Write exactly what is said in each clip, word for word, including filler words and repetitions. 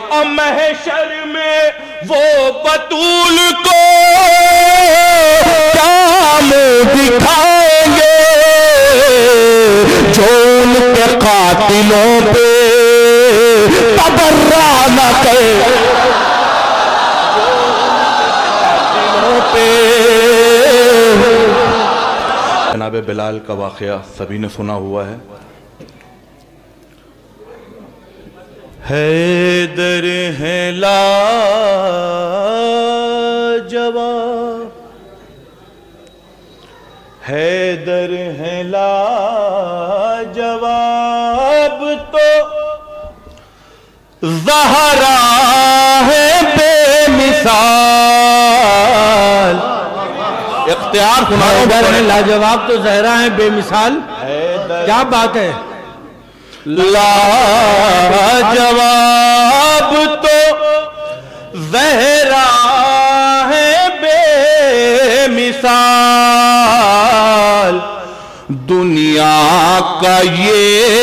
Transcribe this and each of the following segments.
اب محشر میں وہ بطول کو کیا منہ دکھائیں گے جو ان کے قاتلوں پہ تبرہ نہ کرے، جناب بلال کا واقعہ سبھی نے سنا ہوا ہے۔ حیدر ہے لاجواب، حیدر ہے لاجواب تو زہرا ہے بے مثال۔ اختیار حیدر ہے لاجواب تو زہرا ہے بے مثال، کیا بات ہے؟ لاجواب تو زہرا ہے بے مثال، دنیا کا یہ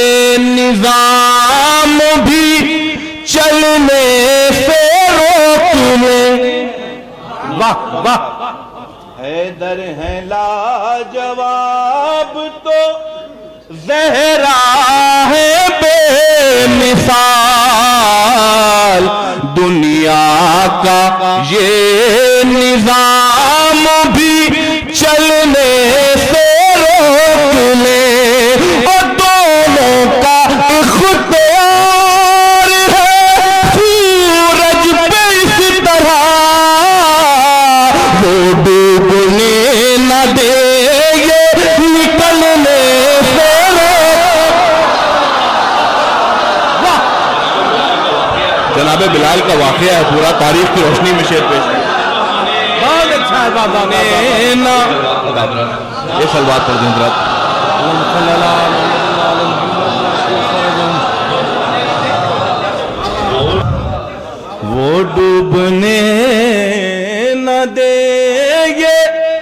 نظام بھی چلنے سے روک لے۔ واہ واہ، حیدر ہے لاجواب تو زہرا ہے بے مثال، دنیا کا یہ نظام بھی چلنے سے روک لے، اور دونوں کا اختیار ہے سورج پہ اس طرح وہ ڈوبنے نہ دے یہ نکلنے سے۔ جناب بلال کا واقعہ ہے، پورا تاریخ کی روشنی میں شعر پیش ہے۔ بہت اچھا ہے بابا، یہ سلوات پر دیں حضرات۔ وہ ڈوبنے نہ دے یہ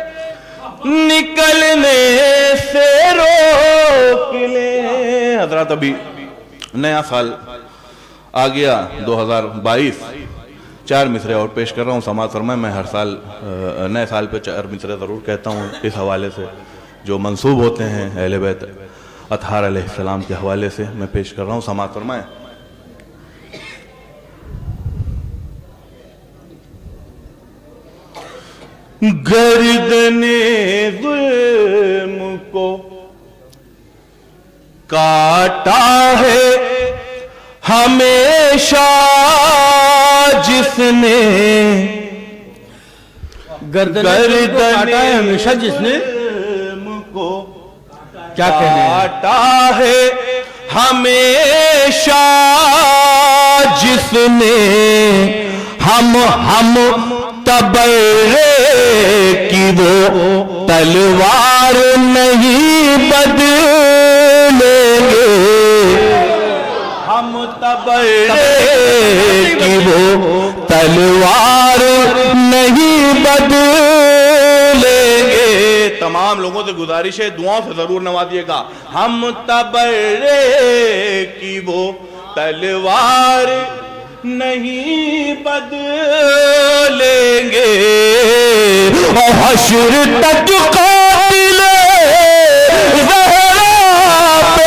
نکلنے سے روک لے۔ حضرات ابھی نیا سال آ گیا دو ہزار بائیس، چار مصرے اور پیش کر رہا ہوں، سماعت فرمائیں۔ میں ہر سال نئے سال پہ چار مصرے ضرور کہتا ہوں اس حوالے سے جو منسوب ہوتے ہیں اہل بیت اطہار علیہ السلام کے حوالے سے میں پیش کر رہا ہوں، سماعت فرمائیں۔ گردن ظلم کو کاٹا ہے ہمیشہ جس نے، گردن کو کاٹا ہے ہمیشہ جس نے، کو کیا کہنے ہیں؟ کاٹا ہے ہمیشہ جس نے، ہم ہم تبرے کی وہ تلوار نہیں بدلیں گے، ہم تبرے کی وہ تلوار نہیں بدلیں گے۔ تمام لوگوں سے گزارش ہے دعاؤں سے ضرور نوازیے گا۔ ہم تبرے کی وہ تلوار نہیں بدلیں گے، اور حشر تک قاتل زہرا پہ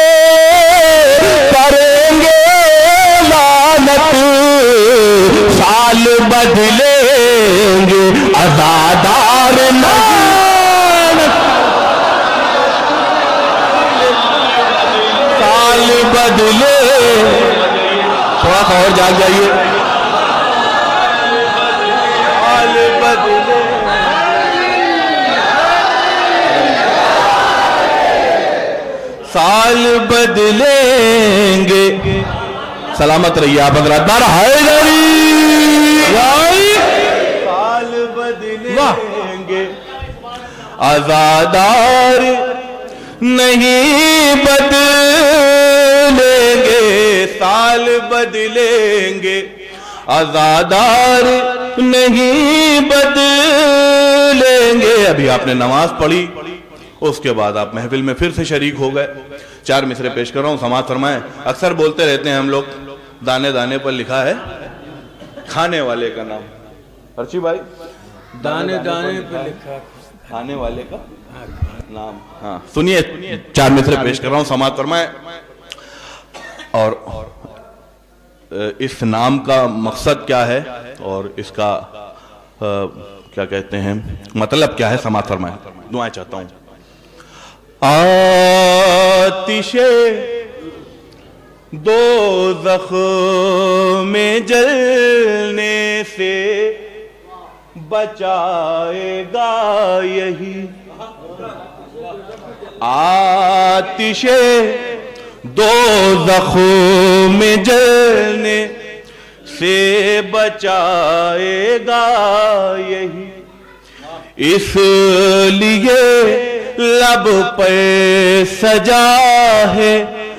کریں گے لعنت، سال بدلیں گے عزادار نان، سال بدلے۔ تھوڑا سا اور جاگ جائیے۔ سال بدلے، سال بدلیں گے۔ سلامت رہیے آپ حضرات، نعرہ حیدری، سال بدلیں گے عزادار نہیں بدلیں گے، سال بدلیں گے عزادار نہیں بدلیں گے۔ ابھی آپ نے نماز پڑھی، اس کے بعد آپ محفل میں پھر سے شریک ہو گئے۔ چار مصرے پیش کر رہا ہوں، سماعت فرمائیں۔ اکثر بولتے رہتے ہیں ہم لوگ دانے دانے پر لکھا ہے کھانے والے کا نام. ارچی بھائی دانے دانے پہ لکھا کھانے والے کا نام. ہاں سنیے چار مصرے پیش کر رہا ہوں سماعت فرمائیں. اور اس نام کا مقصد کیا ہے اور اس کا کیا کہتے ہیں مطلب کیا ہے سماعت فرمائیں. دعائیں چاہتا ہوں. آتش دوزخ میں جلنے سے بچائے گا یہی. آتش دوزخ میں جلنے سے بچائے گا یہی. اس لیے لب پہ سجا ہے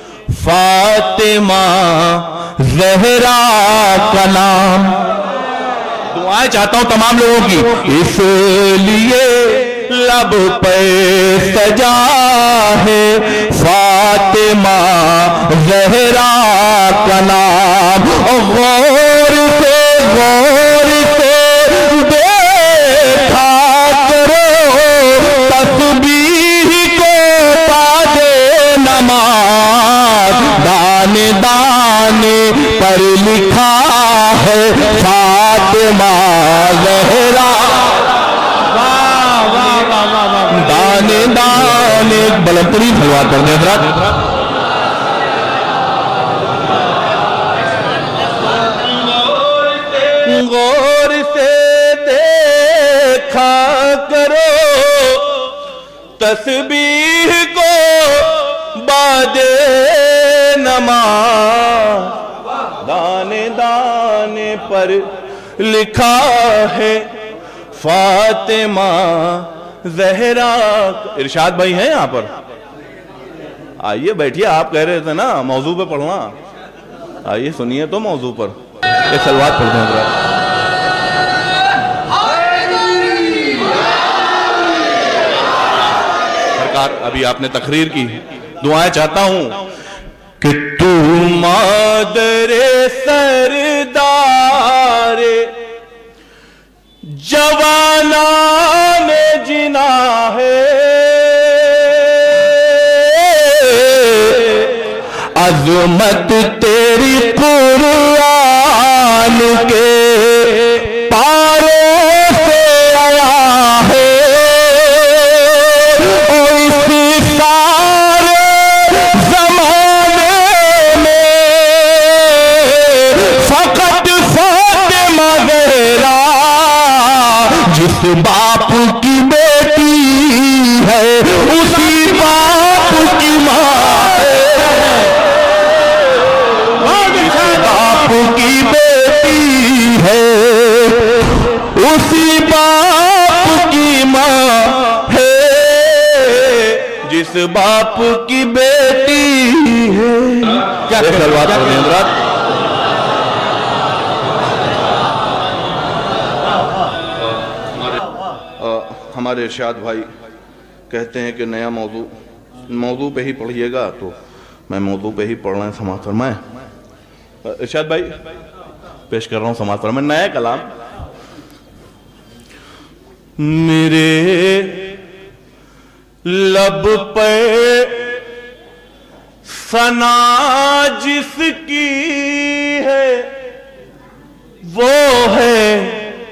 فاطمہ زہرا کا نام. دعائیں چاہتا ہوں تمام لوگوں کی. اس لیے لب پہ سجا ہے فاطمہ زہرا کا نام. غور سے غور سے دیکھا کرو تسبیح کو پادے نماز. دانے دانے پر لکھا ہے فاطمہ زہرا. دانے دانے بلند ترین سلوات پڑھتے ہیں حضرات. غور سے دیکھا کرو تسبیح کو بعد نماز. دانے دانے پر لکھا ہے فاطمہ زہرا. ارشاد بھائی ہیں یہاں پر؟ آئیے بیٹھیے. آپ کہہ رہے تھے نا موضوع پہ پڑھنا. آئیے سنیے تو موضوع پر ایک سلوات پڑھتے ہیں حضرات. سرکار ابھی آپ نے تقریر کی. دعائیں چاہتا ہوں کہ تو مادر سردار جوانان جنا ہے. عظمت تیری قرآن کے پاروں سے آیا ہے. اور اس سارے زمانے میں فقط فاطمہ زہرا جس باپ کی بیٹی ہے اسی باپ کی ماں ہے. باپ کی بیٹی ہے اسی باپ کی ماں ہے. جس باپ کی بیٹی ہے. کیا سلوات پڑھتے ہیں حضرات؟ ہمارے ارشاد بھائی کہتے ہیں کہ نیا موضوع موضوع پہ ہی پڑھیے گا تو میں موضوع پہ ہی پڑھ رہا ہوں. سماعت فرمائیں. ارشاد بھائی پیش کر رہا ہوں سماعت فرمائیں. نیا کلام. میرے لب پہ ثنا جس کی ہے وہ ہے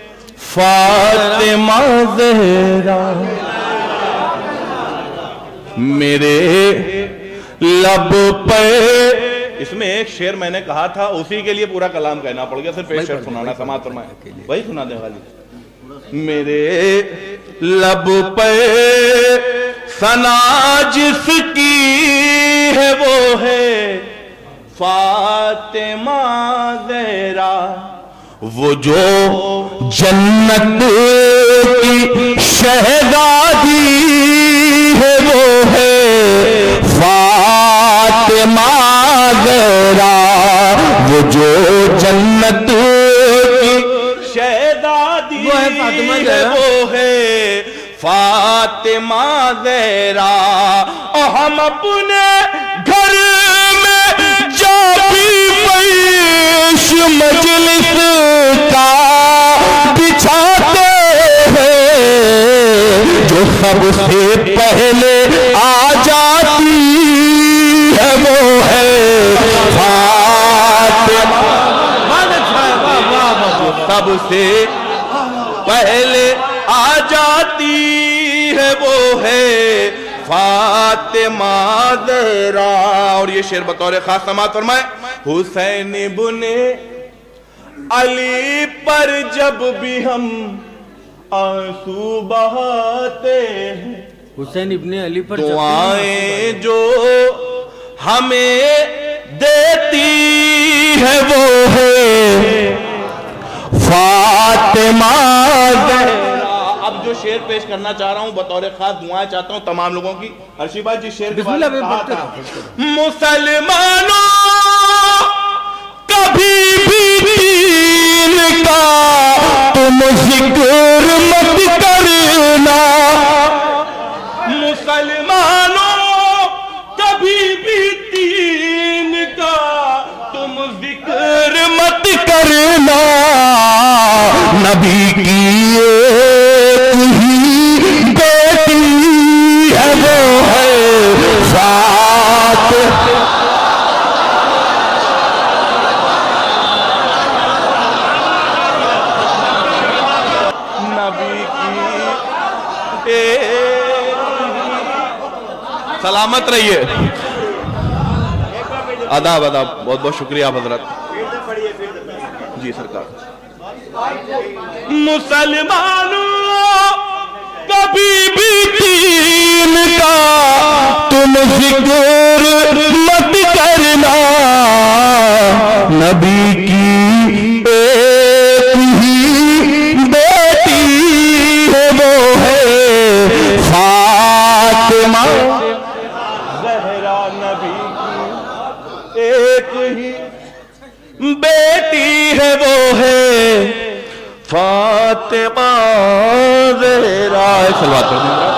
فاطمہ زہرا. میرے لب پہ اس میں ایک شعر میں نے کہا تھا اسی کے لیے پورا کلام کہنا پڑ گیا. صرف ایک شعر سنانا. سماعت فرمائیں. وہی سنا دیں خالی. میرے لب پہ ثنا جس کی ہے وہ ہے فاطمہ زہرا. وہ جو جنت کی شہزادی ہے وہ ہے فاطمہ زہرا. وہ جو جنت کی شہزادی ہے وہ ہے فاطمہ زہرا. اور ہم اپنے گھر میں جا بھی پئی عرش مجلس کا بچھاتے ہیں، جو سب سے پہلے آ جاتی ہے وہ ہے فاطمہ، جو سب سے پہلے آ جاتی ہے وہ ہے فاطمہ زہرا۔ اور یہ شعر بطور خاص سماعت فرمائے، حسین ابن علی پر جب بھی ہم آنسو بہاتے ہیں، حسین ابن علی پر دعائیں جو ہمیں دیتی ہے وہ ہے فاطمہ زہرا۔ اب جو شعر پیش کرنا چاہ رہا ہوں بطور خاص دعائیں چاہتا ہوں تمام لوگوں کی۔ عرشی بھائی جس شعر کے بسم بارے اللہ میں کہا بے تھا، مسلمانوں کبھی بھی دین کا تم ذکر مت کرنا، مسلمانوں کبھی بھی دین کا تم ذکر مت کرنا، نبی کی ایک ہی بیٹی ہے وہ ہے فاطمہ۔ نبی کی ایک سلامت رہیے۔ آداب آداب، بہت بہت شکریہ آپ حضرات۔ جی سرکار۔ مسلمانوں کبھی بھی دین کا تم ذکر مت کرنا، نبی کی ایک ہی بیٹی ہے وہ ہے فاطمہ زہرا، نبی کی ایک ہی بیٹی ہے وہ ہے فاطمہ زہرا۔ صلوات پڑھ دیں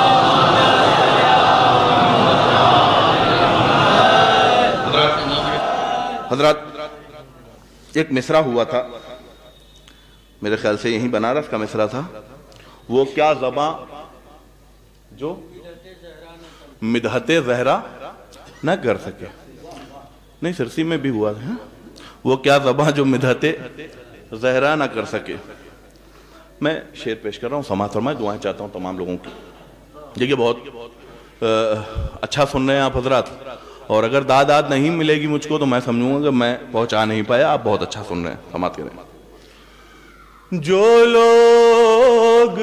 حضرات۔ ایک مصرع ہوا تھا، میرے خیال سے یہیں بنارس کا مصرع تھا، وہ کیا زباں جو مدحت زہرا نہ کر سکے، نہیں سرسی میں بھی ہوا تھا، وہ کیا زباں جو مدحت زہرا نہ کر سکے۔ میں شعر پیش کر رہا ہوں، سماعت فرمائے، دعائیں چاہتا ہوں تمام لوگوں کی۔ دیکھیے بہت اچھا سن رہے ہیں آپ حضرات، اور اگر داد داد نہیں ملے گی مجھ کو تو میں سمجھوں گا کہ میں پہنچا نہیں پایا، آپ بہت اچھا سن رہے ہیں، سماعت کریں۔ جو لوگ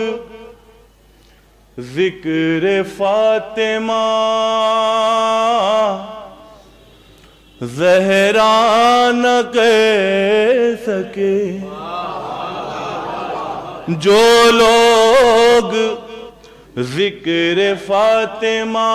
ذکر فاطمہ زہرا نہ کہہ سکے، جو لوگ ذکر فاطمہ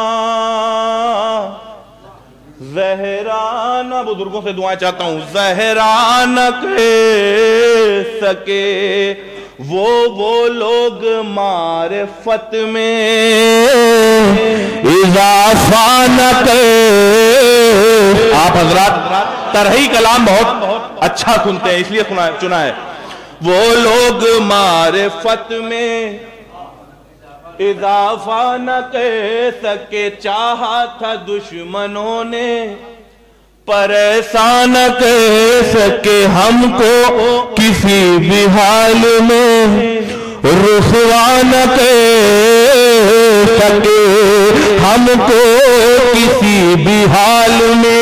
زہرا نہ، بزرگوں سے دعائیں چاہتا ہوں، زہرا نہ کہہ سکے، وہ وہ لوگ معرفت میں اضافہ نہ کرے۔ آپ حضرات طرحی کلام بہت اچھا سنتے ہیں، اس لیے چنا ہے۔ وہ لوگ معرفت میں اضافہ نہ کہہ سکے، چاہا تھا دشمنوں نے پر ایسا نہ کہہ سکے، ہم کو کسی بھی حال میں رسوا نہ کہہ سکے، ہم کو کسی بھی حال میں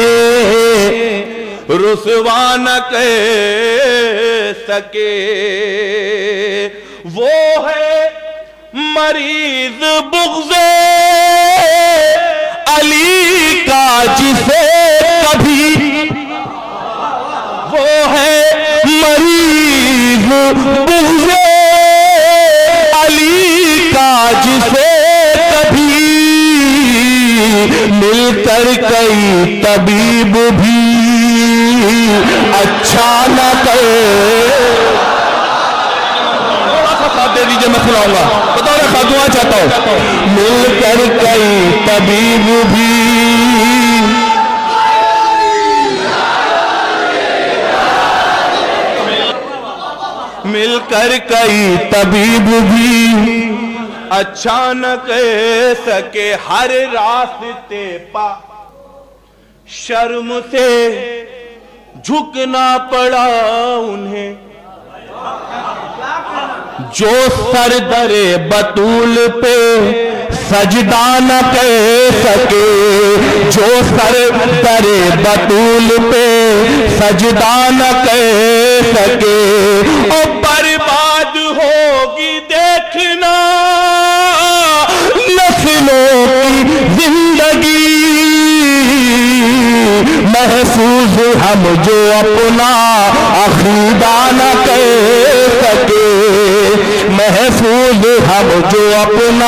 رسوا نہ کہہ سکے، وہ ہے مریض بغض علی کا جسے کبھی، وہ ہے مریض بغض علی کا جسے کبھی مل کر کئی طبیب بھی اچھا نہ کرے۔ دے دیجئے میں سناؤں گا، بطور خاتون چاہتا ہوں، مل کر کئی طبیب بھی مل کر کئی طبیب بھی اچھا نہ کہہ سکے ہر راستے پا شرم سے جھکنا پڑا انہیں جو سر در بطول پہ سجدہ نہ کہہ سکے جو سر در بطول پہ سجدہ نہ کہہ سکے اور برباد ہوگی دیکھنا نسلوں کی زندگی محفوظ ہم جو اپنا عقیدہ نہ کہہ سکے محفوظ ہم جو اپنا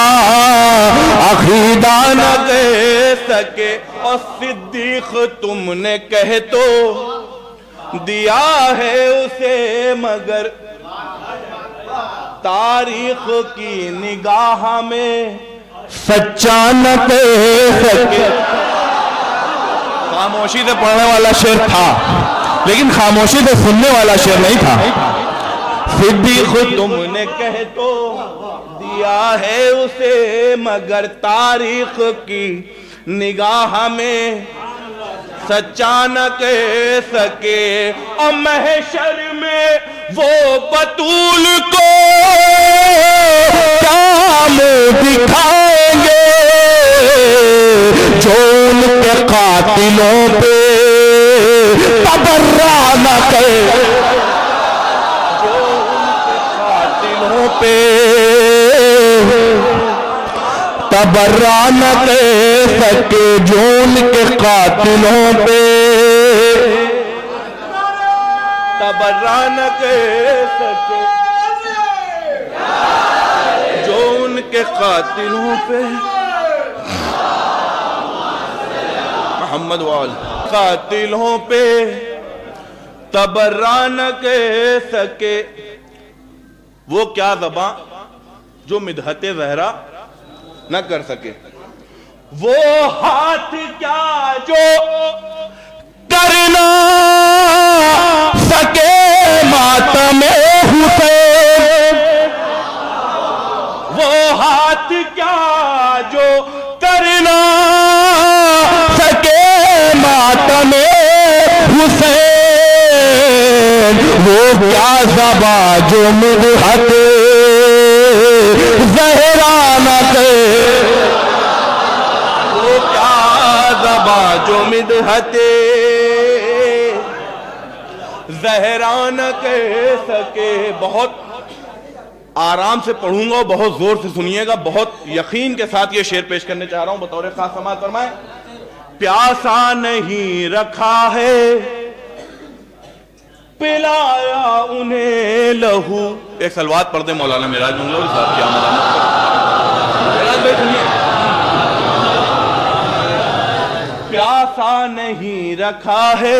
عقیدہ نہ کہہ سکے اور صدیق تم نے کہہ تو دیا ہے اسے مگر تاریخ کی نگاہ میں سچا نہ کہہ سکے خاموشی سے پڑھنے والا شعر تھا لیکن خاموشی سے سننے والا شعر نہیں تھا صدیق تم نے کہہ تو دیا ہے اسے مگر تاریخ کی نگاہ میں سچا نہ کہہ سکے اور محشر میں وہ بطول کو کام دکھائیں گے جو ان کے قاتلوں پہ تبرہ نہ کرے جو ان کے قاتلوں پہ تبرہ نہ کہہ سکے جو ان کے قاتلوں پہ تبرہ نہ کہہ سکے جو ان کے قاتلوں پہ محمد وال قاتلوں پہ تبرہ نہ کہہ سکے وہ کیا زبان جو مدحت زہرا نہ کر سکے وہ ہاتھ کیا جو کرنا سکے ماتم حسین وہ ہاتھ کیا جو کرنا سکے ماتم حسین وہ کیا زبان جو مدحت زہرا نہ کرے وہ کیا زبان جو مدحت زہرا نہ کہہ سکے بہت آرام سے پڑھوں گا اور بہت زور سے سنیے گا بہت یقین کے ساتھ یہ شعر پیش کرنے چاہ رہا ہوں بطور خاص سماعت فرمائیں پیاسا نہیں رکھا ہے پلایا انہیں لہو ایک سلوات پڑھ دیں مولانا معراج منگلوری صاحب کی آمد معراج بھائی سنیے پیاسا نہیں رکھا ہے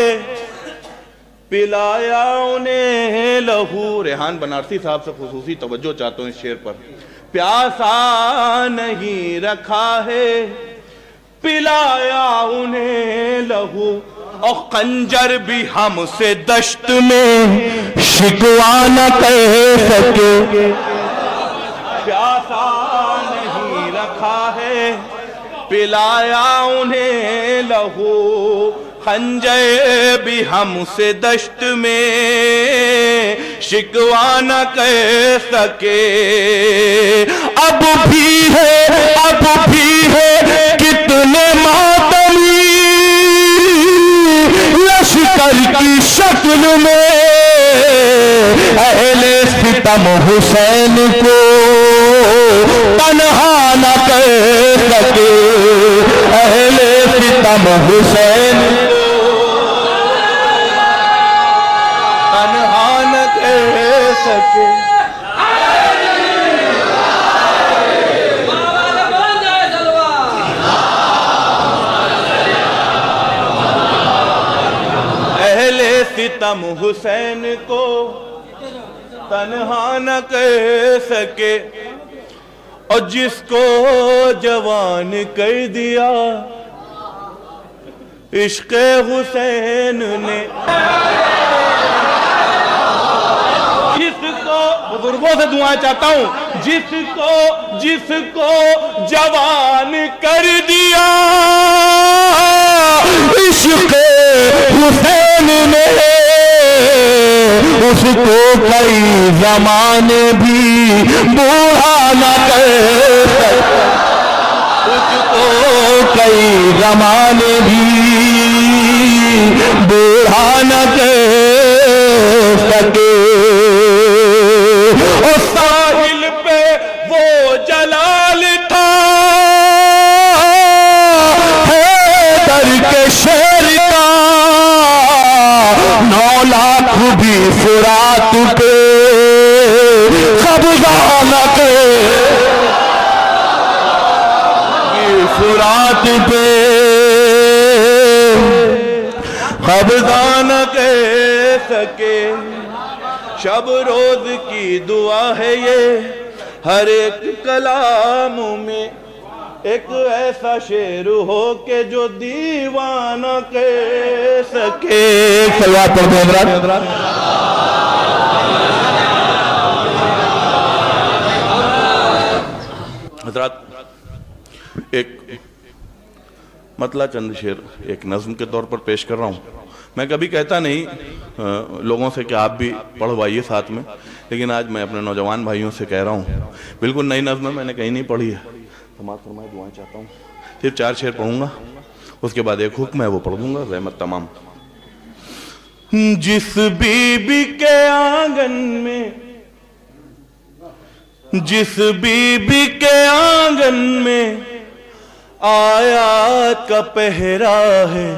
پلایا انہیں لہو ریحان بنارسی صاحب سے خصوصی توجہ چاہتا ہوں اس شعر پر پیاسا نہیں رکھا ہے پلایا انہیں لہو اور خنجر بھی ہم سے دشت میں شکوا نہ کہہ سکے پیاسا نہیں رکھا ہے پلایا انہیں لہو خنجر بھی ہم سے دشت میں شکوا نہ کہہ سکے اب بھی ہے اب بھی ہے کتنے ماتمی لشکر کی شکل میں اہل ستم حسین کو تنہا نہ کہہ سکے اہل ستم حسین تنہا نہ کہہ سکے اہل ستم حسین کو تنہا نہ کہہ سکے اور جس کو جوان کر دیا عشق حسین نے آنکھوں سے دعائیں چاہتا ہوں. جس کو جس کو جوان کر دیا عشق حسین نے اس کو کئی زمانے بھی بوڑھا نہ کر سکے. اس کو کئی زمانے بھی بوڑھا نہ کر سکے. اور ساحل پہ وہ جلال تھا حیدر کے شیر کا نو لاکھ بھی فرات پہ قبضہ نہ کر فرات پہ قبضہ نہ کر سکے. شب روز کی دعا ہے یہ ہر ایک کلام میں ایک ایسا شعر ہو کہ جو دیوانہ کہہ سکے. صلوات پڑھ دیں حضرات. حضرات ایک مطلع چند شعر ایک نظم کے طور پر پیش کر رہا ہوں. میں کبھی کہتا نہیں لوگوں سے کہ آپ بھی پڑھوائیے ساتھ میں، لیکن آج میں اپنے نوجوان بھائیوں سے کہہ رہا ہوں. بالکل نئی نظم میں نے کہیں نہیں پڑھی ہے. سماعت فرمائے دعائیں چاہتا ہوں. صرف چار شعر پڑھوں گا، اس کے بعد ایک حکم ہے وہ پڑھ دوں گا. رحمت تمام. جس بی بی کے آنگن میں جس بی بی کے آنگن میں آیات کا پہرا ہے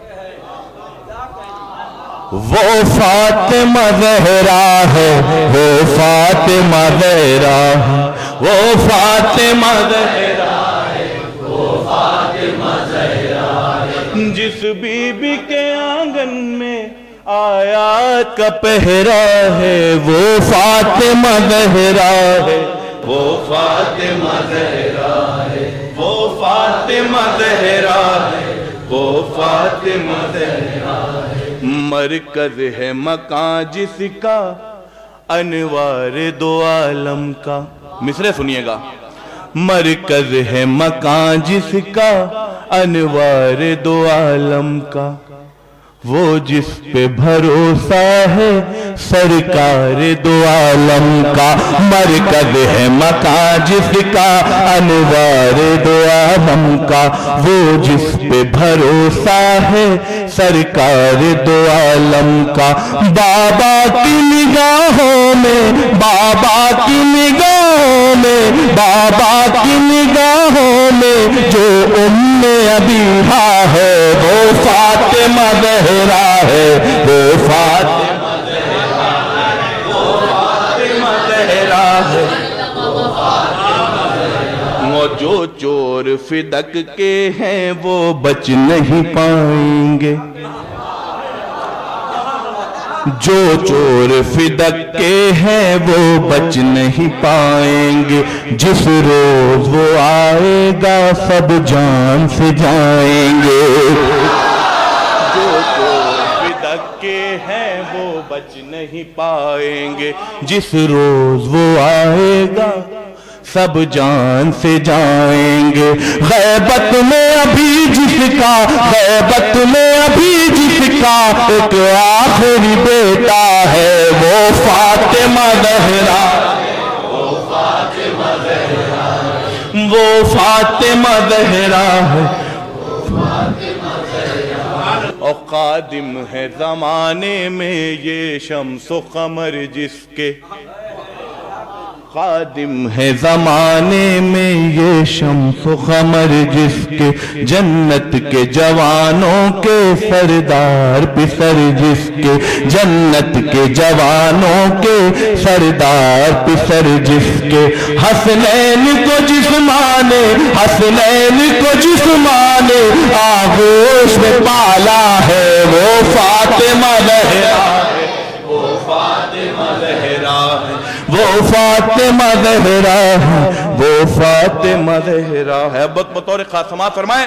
وہ فاطمہ زہرا ہے، وہ فاطمہ زہرا ہے، وہ فاطمہ زہرا ہے، وہ فاطمہ زہرا ہے. جس بی بی کے آنگن میں آیات کا پہرا ہے وہ فاطمہ زہرا ہے، وہ فاطمہ زہرا ہے، وہ فاطمہ زہرا ہے، وہ فاطمہ زہرا ہے. مرکز ہے مکان جس کا انوار دو عالم کا. مصرع سنیے گا. مرکز ہے مکان جس کا انوار دو عالم کا وہ جس پہ بھروسہ ہے سرکار دو عالم کا. مرکز ہے مکان جس کا انوار دو عالم کا وہ جس پہ بھروسہ ہے سرکار دو عالم کا. بابا کی نگاہوں میں بابا کی نگاہوں میں بابا کی نگاہوں میں جو ام ابیہا ہے وہ فاطمہ زہرا ہے، وہ فاطمہ زہرا ہے، وہ فاطمہ زہرا ہے، وہ فاطمہ زہرا ہے. وہ جو چور فدق کے ہیں وہ بچ نہیں پائیں گے. جو چور فدق کے ہیں وہ بچ نہیں پائیں گے. جس روز وہ آئے گا سب جان سے جائیں گے. جو چور فدق کے ہیں وہ بچ نہیں پائیں گے. جس روز وہ آئے گا سب جان سے جائیں گے. غیبت میں ابھی جس کا غیبت میں ابھی جس کا ایک آخری بیٹا ہے وہ فاطمہ زہرا ہے، وہ فاطمہ زہرا ہے، وہ فاطمہ زہرا ہے. اور قادم ہے زمانے میں یہ شمس و قمر جس کے قادم ہے زمانے میں یہ شمس و قمر جس کے جنت کے جوانوں کے سردار پسر جس کے جنت کے جوانوں کے سردار پسر جس کے حسنین کو جسمانے حسنین کو جسمانے آغوش میں پالا ہے وہ فاطمہ زہرا ہے، وہ فاطمہ زہرا ہے، وہ فاطمہ زہرا ہے، وہ فاطمہ زہرا ہے. بطور خاص سماعت فرمائے.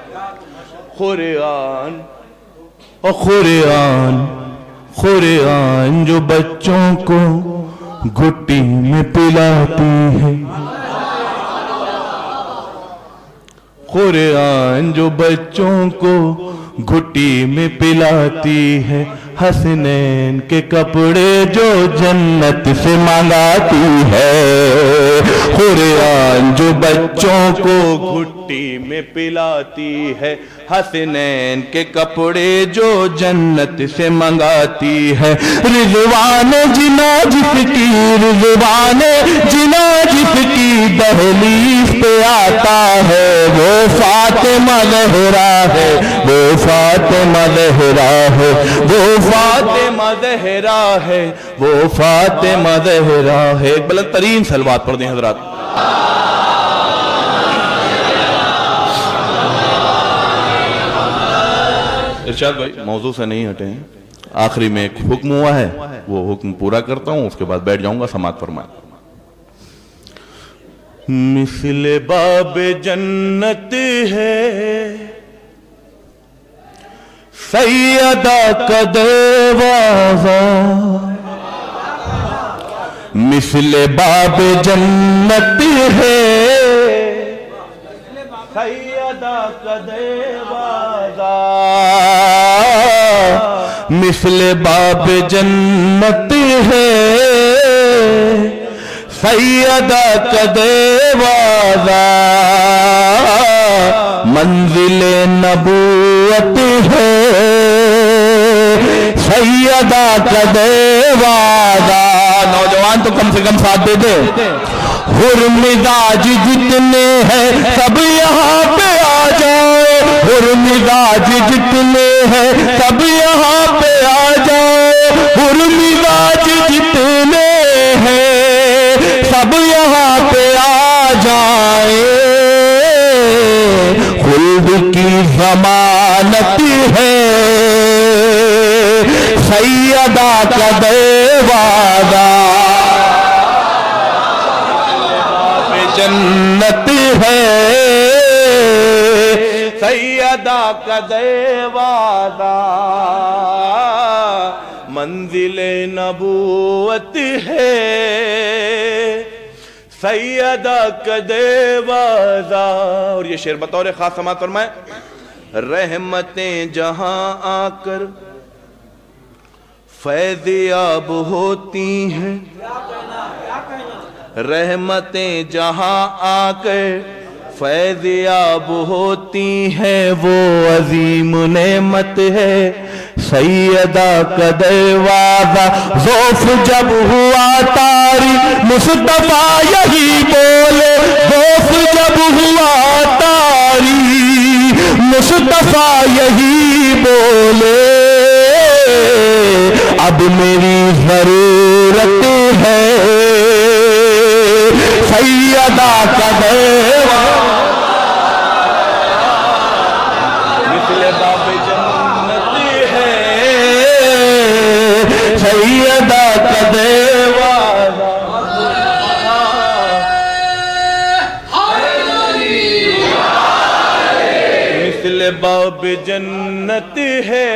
قرآن اور قرآن قرآن جو بچوں کو گھٹی میں پلاتی ہے، قرآن جو بچوں کو گھٹی میں پلاتی ہے، حسنین کے کپڑے جو جنت سے منگاتی ہے، قرآن جو بچوں کو گھٹی میں پلاتی ہے، حسنین کے کپڑے جو جنت سے منگاتی ہے، رضوان جنا جس کی رضوان جنا جس کی دہلیز پہ آتا ہے، وہ فاطمہ زہرا ہے، وہ فاطمہ زہرا ہے، وہ فاطمہ زہرا ہے، وہ فاطمہ زہرا ہے۔ ایک بلند ترین صلوات پڑھ دیں حضرات۔ ارشاد بھائی موضوع سے نہیں ہٹے ہیں، آخری میں ایک حکم ہوا ہے، وہ حکم پورا کرتا ہوں، اس کے بعد بیٹھ جاؤں گا، سماعت فرمائیں۔ مثل باب جنت ہے سیدہ کا دروازہ، مثل باب جنت ہے سیدہ کا دروازہ، مثل باب جنت ہے سیدہ کا دروازہ، منزل نبوت ہے سیدہ کا دروازہ۔ نوجوان تو کم سے کم ساتھ دے دے، حر مزاج جتنے ہیں سب یہاں پہ آ جائے، حر مزاج جتنے ہیں سب یہاں پہ آ جائے، حر مزاج جتنے ہیں سب یہاں پہ آ جائے، خلد کی ضمانت ہے سیدہ کا دروازہ، جنت ہے سیدہ کا دروازہ، منزل نبوت ہے سیدہ کا دروازہ۔ اور یہ شعر بطور خاص سماعت فرمائیں۔ رحمتیں جہاں آ کر فیضیاب ہوتی ہیں، رحمتیں جہاں آ کر فیضیاب ہوتی ہیں، وہ عظیم نعمت ہے سیدہ کا دروازہ، ذوف جب ہوا تاری مصطفیٰ یہی بولے، ذوف جب ہوا تاری مصطفیٰ یہی بولے، اب میری ضرورت ہے سیدہ کا دروازہ، مثل باب جنت ہے سیدہ کا دروازہ، مثل باب جنت ہے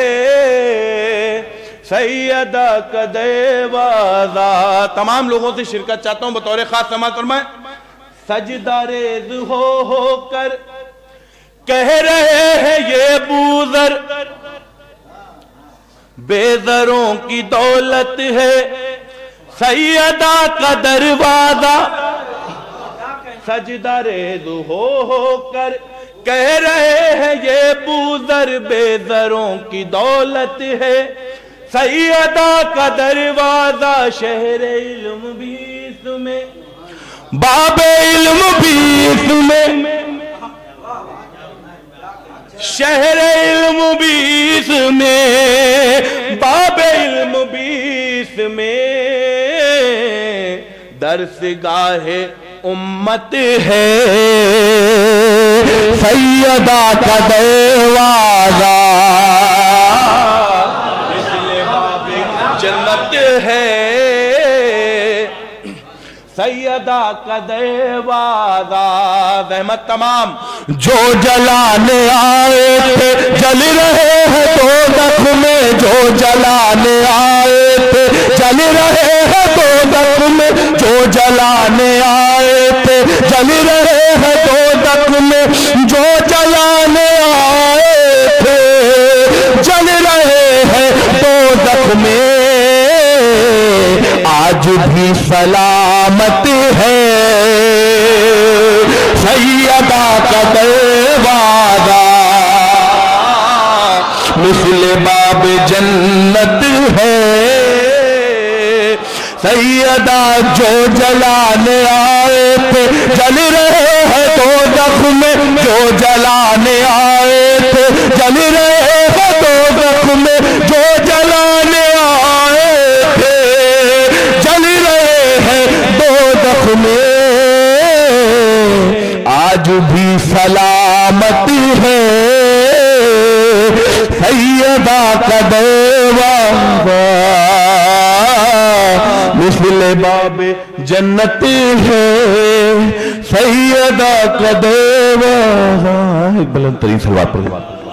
سیدہ کا دروازہ۔ تمام لوگوں سے شرکت چاہتا ہوں، بطور خاص سماعت فرمائیں۔ سجدہ ریز ہو ہو کر کہہ رہے ہیں یہ بوذر، بے زروں کی دولت ہے سیدہ کا دروازہ، سجدہ ریز ہو ہو کر کہہ رہے ہیں یہ بوذر، بے زروں کی دولت ہے سیدہ کا دروازہ، شہر علم بھی اس میں باب علم بھی اس میں، شہر علم بھی اس میں باب علم بھی اس میں، درسگاہ امت ہے سیدہ کا دروازہ، جنت ہے سیدہ کا دروازہ۔ زحمت تمام جو جلانے آئے تھے جل رہے ہیں دوزخ میں، جو جلانے آئے تھے جل رہے ہیں دوزخ جل رہے ہیں دوزخ میں جو جلانے آئے تھے، جل رہے ہیں دوزخ میں آج بھی سلامت ہے، سیدہ کا دروازہ مثل باب جنت ہے، سیدہ جو جلانے آئے تھے جل رہے ہیں دوزخ میں، جو جلانے آئے تھے جل رہے ہیں دوزخ میں، جو جلانے آئے تھے جل رہے ہیں دوزخ میں آج بھی سلامت ہے، سیدہ کا دروازہ مثل باب جنت ہے، سیدہ کا دروازہ۔ ایک بلند ترین صلوات پڑھیں۔